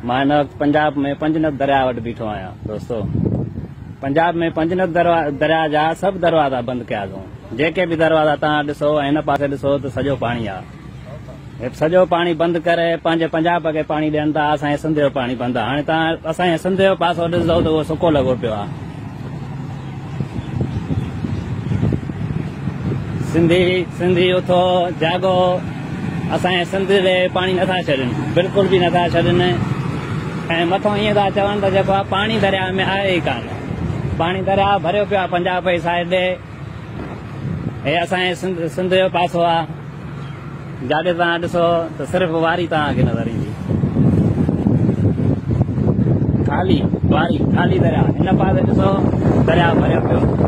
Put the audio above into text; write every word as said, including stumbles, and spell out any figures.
मां हिन वक़्तु पंजाब में पंजनद दरिया वटि बीठो आहियां दोस्तो। पंजाब में पंजनद दरिया जा सभु दरवाज़ा बंदि कया अथऊं। जेके बि दरवाज़ा तव्हां ॾिसो हिन पासे ॾिसो त सॼो पाणी आहे। सॼो पाणी बंदि करे पंहिंजे पंजाब खे पाणी ॾियनि था। असांजे सिंध जो पाणी बंदि आहे। हाणे तव्हां असांजे सिंध जो पासो ॾिसंदव त उहो सुको लॻो पियो आहे। सिंधी सिंधी उथो जागो। असांजे सिंध ॾे पाणी नथा छॾनि, बिल्कुलु बि नथा छॾनि। ऐं मथां ईअं था चवनि त जेको आहे पाणी दरिया में आहे ई कान। पाणी दरिया भरियो पियो आहे पंजाब जी साइड ॾे। हे असांजे सिंध सिंध जो पासो आहे। जाॾे तव्हां ॾिसो त सिर्फ़ु वारी तव्हांखे नज़र ईंदी, ख़ाली वारी ख़ाली दरिया। हिन पासे ॾिसो दरिया भरियो पियो।